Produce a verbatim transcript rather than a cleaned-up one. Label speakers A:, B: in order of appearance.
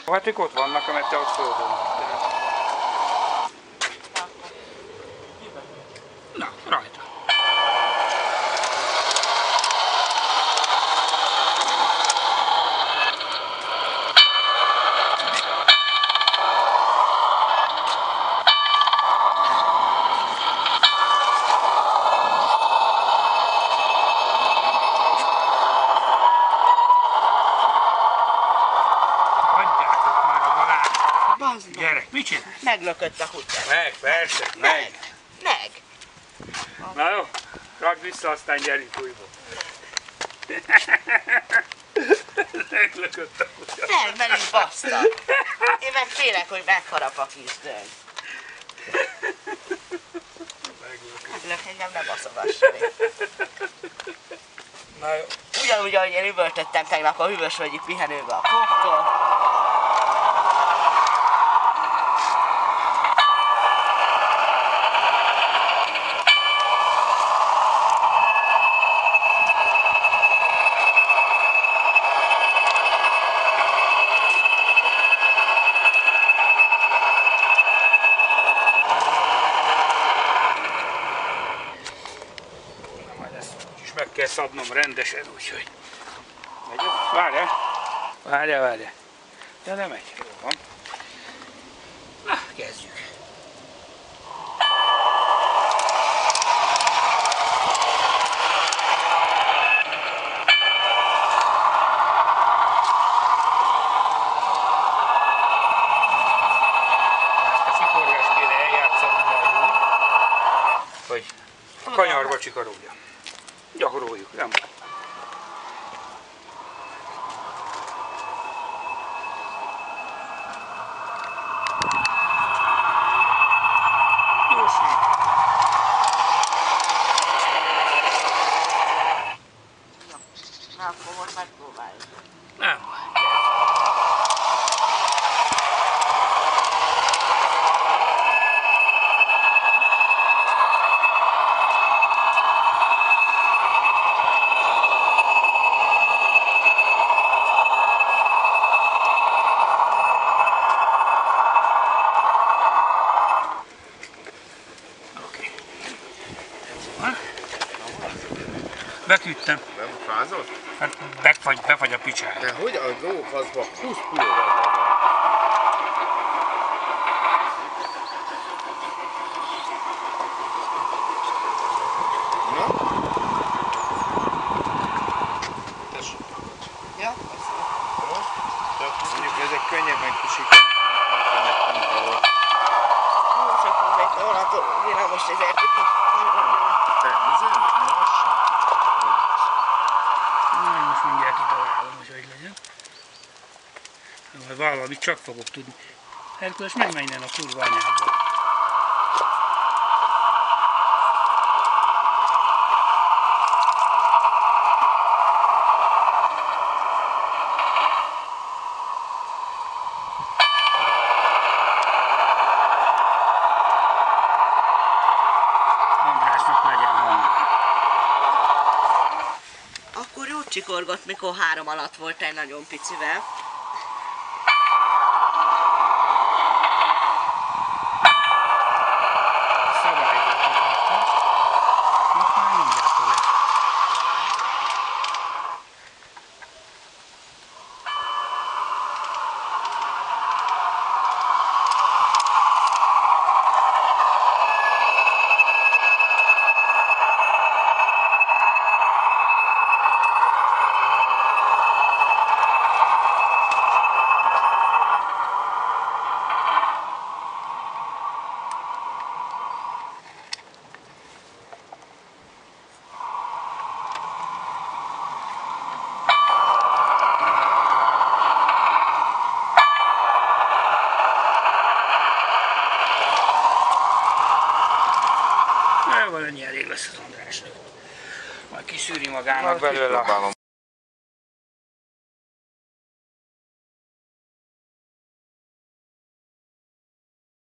A: Hát ők ott vannak, mert te ott földön. Na, rajta. Gyere, mit csinálsz?
B: Meglökött a kutyát.
A: Meg, persze, meg.
B: Meg.
A: Na jó, rakd vissza, aztán gyerünk újból. Meglökött a kutyát.
B: Meg, meg is baszta. Én meg félek, hogy megharap a kis döng. Meglök, engem ne baszogasson.
A: Na jó.
B: Ugyanúgy, ahogy én üvöltöttem tegnap a hűvösvölgyi pihenőbe a koktól.
A: Meg kell szabnom rendesen, úgyhogy... Várjál, várjál, várjál. De nem megy, jó van. Na, kezdjük. Ezt a csikorgást kéne eljátszanom majd úgy, hogy a kanyarba csikarogja. Gyakoroljuk, nem baj. Gyorsít.
B: Na, akkor most megpróbáljuk.
A: Nem baj. Beküldtem.
C: Nem fázott?
A: Hát befagy, befagy a picsára.
C: De hogy a lófaszba húsz pulóval van? Na? Tessék.
B: Ja?
C: Most? Tehát mondjuk ezek könnyebben kisikolnak, mint a volt.
B: Hú, csak húzva itt a vonató villamos ezért.
C: Te nézzél, lassan.
A: Na, most mindjárt kitalálom, hogy hogy legyen. Majd valamit csak fogok tudni. Herkules, menj innen a kurva anyádba. Andrásnak legyen hang.
B: Akkor jót csikorgott, mikor három alatt volt egy nagyon picivel.
A: Szabályzót akartam. Most már mindjárt fogok. Ennyi elég lesz az Andrásnak. Majd kiszűri magának belőle.